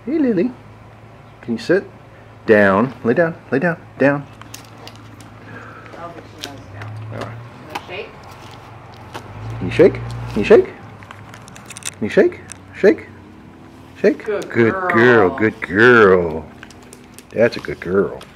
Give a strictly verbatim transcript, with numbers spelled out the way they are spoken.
Hey, Lily. Can you sit? Down. Lay down. Lay down. Down. Oh, but she knows down. All right. Can you shake? Can you shake? Can you shake? Can you shake? Shake? Shake? Good Good girl. girl. Good girl. That's a good girl.